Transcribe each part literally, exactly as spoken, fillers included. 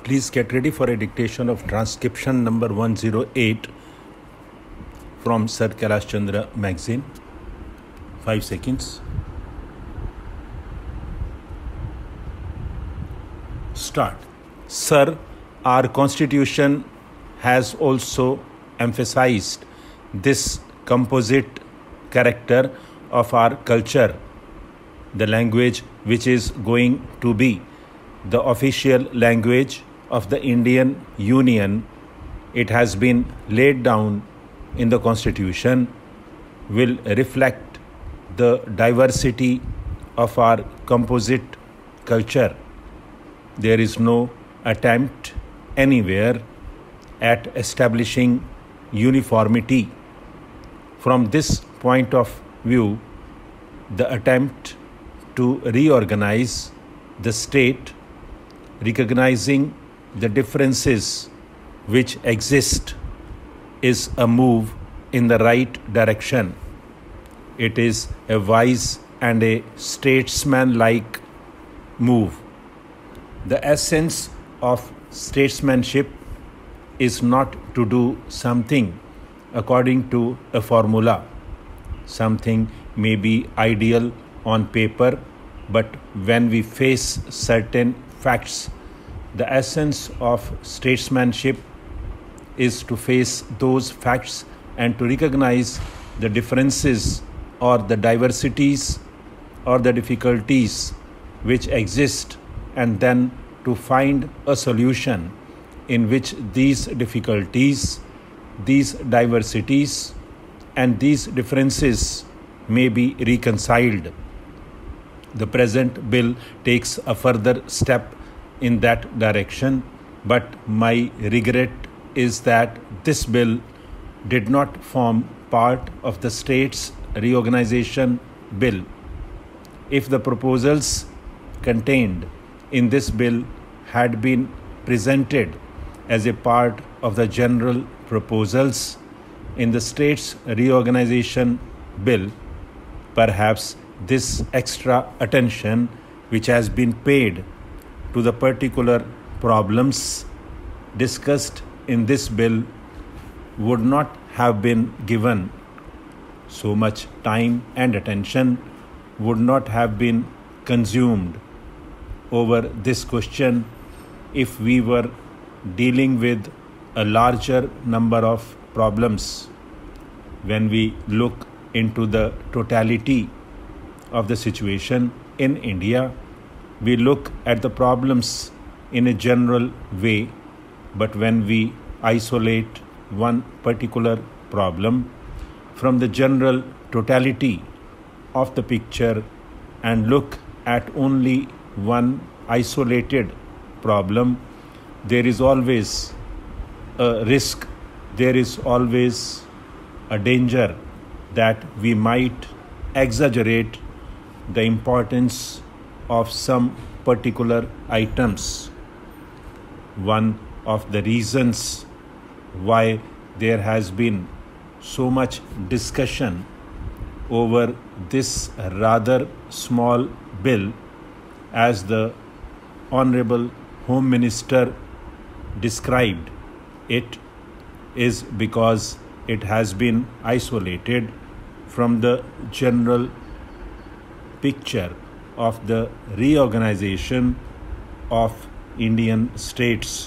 Please get ready for a dictation of transcription number one oh eight from Sir Kailash Chandra magazine. Five seconds. Start. Sir, our constitution has also emphasized this composite character of our culture, the language which is going to be the official language of the Indian Union. It has been laid down in the Constitution, will reflect the diversity of our composite culture. There is no attempt anywhere at establishing uniformity. From this point of view, the attempt to reorganize the state, recognizing the differences which exist, is a move in the right direction. It is a wise and a statesman-like move. The essence of statesmanship is not to do something according to a formula. Something may be ideal on paper, but when we face certain facts, the essence of statesmanship is to face those facts and to recognize the differences or the diversities or the difficulties which exist, and then to find a solution in which these difficulties, these diversities, and these differences may be reconciled. The present bill takes a further step in that direction, but my regret is that this bill did not form part of the state's reorganization bill. If the proposals contained in this bill had been presented as a part of the general proposals in the state's reorganization bill, perhaps this extra attention which has been paid to the particular problems discussed in this bill would not have been given. So much time and attention would not have been consumed over this question if we were dealing with a larger number of problems. When we look into the totality of the situation in India, we look at the problems in a general way, but when we isolate one particular problem from the general totality of the picture and look at only one isolated problem, there is always a risk, there is always a danger that we might exaggerate the importance of some particular items. One of the reasons why there has been so much discussion over this rather small bill, as the Honorable Home Minister described it, is because it has been isolated from the general picture of the reorganization of Indian states.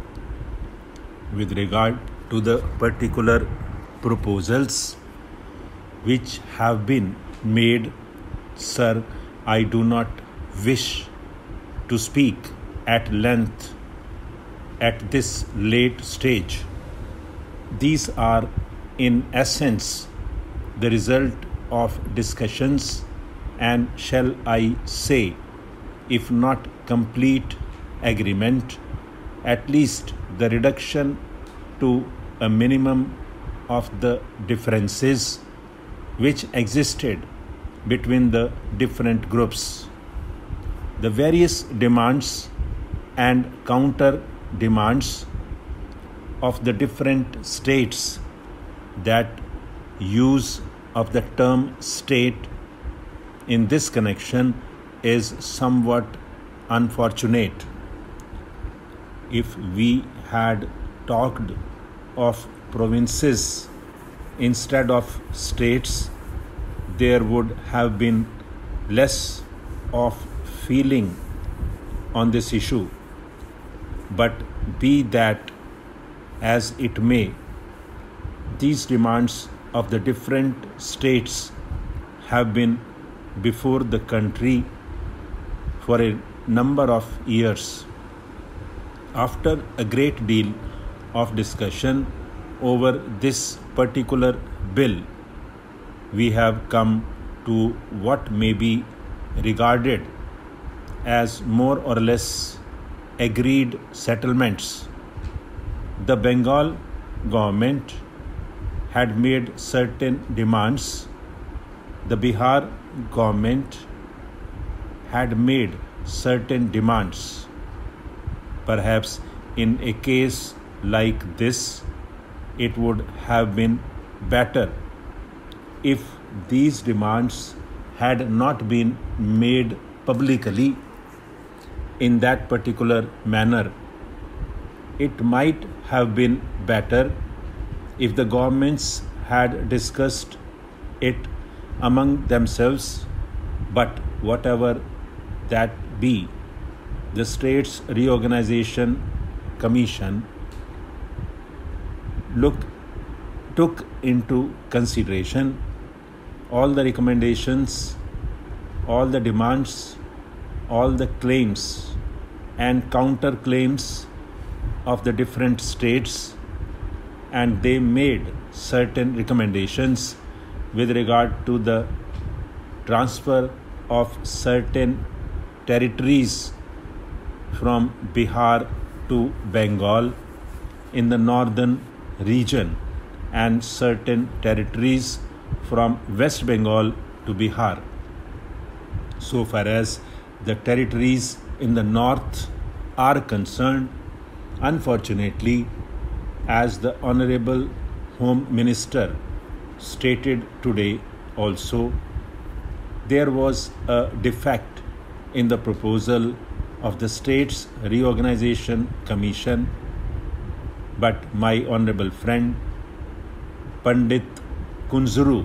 With regard to the particular proposals which have been made, sir, I do not wish to speak at length at this late stage. These are in essence the result of discussions and, shall I say, if not complete agreement, at least the reduction to a minimum of the differences which existed between the different groups. The various demands and counter demands of the different states, that use of the term state in this connection is somewhat unfortunate. if we had talked of provinces instead of states, there would have been less of feeling on this issue. But be that as it may, these demands of the different states have been before the country for a number of years. After a great deal of discussion over this particular bill, we have come to what may be regarded as more or less agreed settlements. The Bengal government had made certain demands. The Bihar government had made certain demands. Perhaps in a case like this, it would have been better if these demands had not been made publicly in that particular manner. It might have been better if the governments had discussed it among themselves, but whatever that be, the States Reorganization Commission look, took into consideration all the recommendations, all the demands, all the claims and counterclaims of the different states, and they made certain recommendations with regard to the transfer of certain territories from Bihar to Bengal in the northern region and certain territories from West Bengal to Bihar. So far as the territories in the north are concerned, unfortunately, as the Honorable Home Minister stated today also, there was a defect in the proposal of the States Reorganization Commission, but my honorable friend Pandit Kunzuru,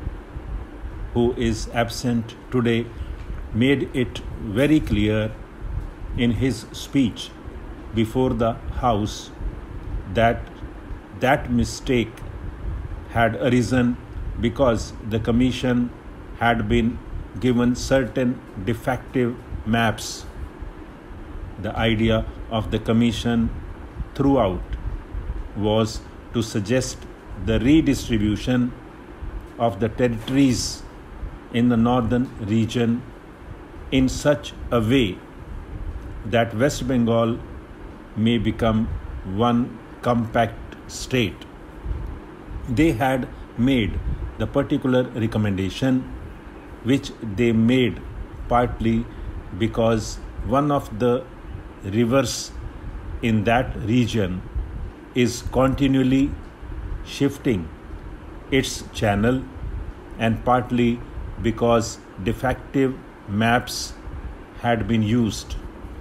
who is absent today, made it very clear in his speech before the House that that mistake had arisen because the Commission had been given certain defective maps. The idea of the Commission throughout was to suggest the redistribution of the territories in the northern region in such a way that West Bengal may become one compact state. They had made the particular recommendation, which they made partly because one of the rivers in that region is continually shifting its channel, and partly because defective maps had been used.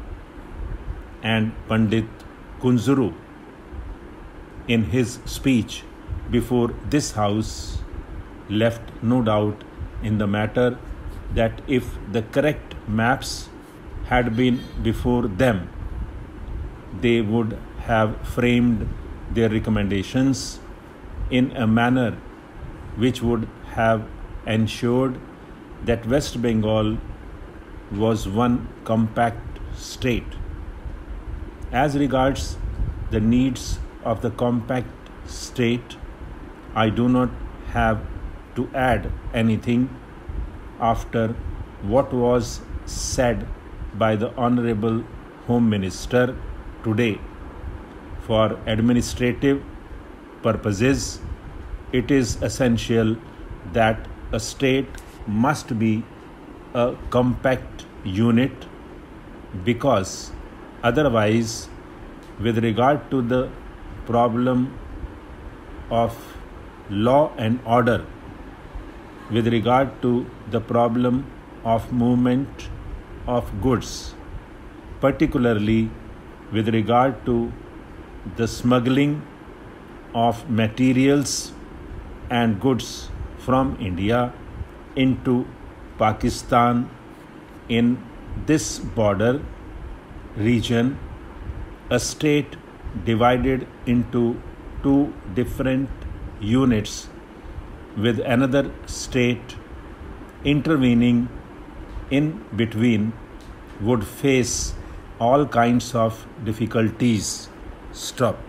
And Pandit Kunzuru, in his speech before this House, left no doubt in the matter that if the correct maps had been before them, they would have framed their recommendations in a manner which would have ensured that West Bengal was one compact state. As regards the needs of the compact state, I do not have to add anything after what was said by the Honorable Home Minister today. For administrative purposes, it is essential that a state must be a compact unit, because otherwise, with regard to the problem of law and order, with regard to the problem of movement of goods, particularly with regard to the smuggling of materials and goods from India into Pakistan in this border region, a state divided into two different units with another state intervening in between would face all kinds of difficulties. Stop.